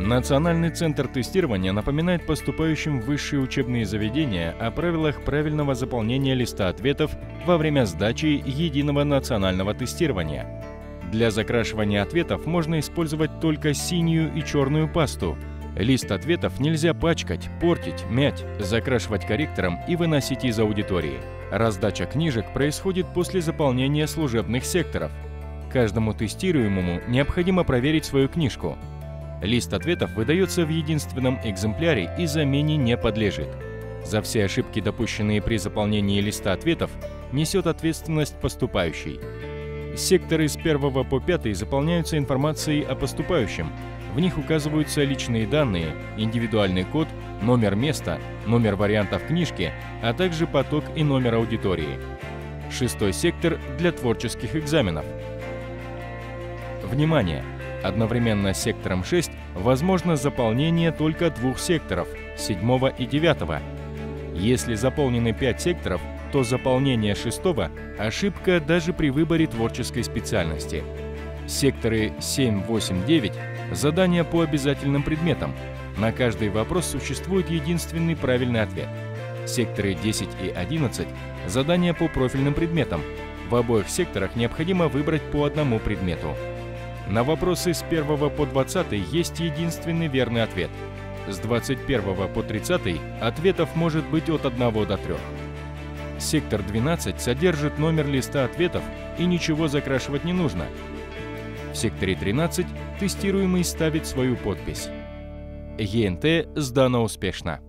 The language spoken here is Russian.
Национальный центр тестирования напоминает поступающим в высшие учебные заведения о правилах правильного заполнения листа ответов во время сдачи единого национального тестирования. Для закрашивания ответов можно использовать только синюю и черную пасту. Лист ответов нельзя пачкать, портить, мять, закрашивать корректором и выносить из аудитории. Раздача книжек происходит после заполнения служебных секторов. Каждому тестируемому необходимо проверить свою книжку. Лист ответов выдается в единственном экземпляре и замене не подлежит. За все ошибки, допущенные при заполнении листа ответов, несет ответственность поступающий. Секторы с 1 по 5 заполняются информацией о поступающем. В них указываются личные данные, индивидуальный код, номер места, номер вариантов книжки, а также поток и номер аудитории. 6-й сектор для творческих экзаменов. Внимание! Одновременно с сектором 6 возможно заполнение только 2 секторов – 7 и 9. Если заполнены 5 секторов, то заполнение 6-го – ошибка даже при выборе творческой специальности. Секторы 7, 8, 9 – задания по обязательным предметам. На каждый вопрос существует единственный правильный ответ. Секторы 10 и 11 – задания по профильным предметам. В обоих секторах необходимо выбрать по одному предмету. На вопросы с 1 по 20 есть единственный верный ответ. С 21 по 30 ответов может быть от 1 до 3. Сектор 12 содержит номер листа ответов и ничего закрашивать не нужно. В секторе 13 тестируемый ставит свою подпись. ЕНТ сдано успешно.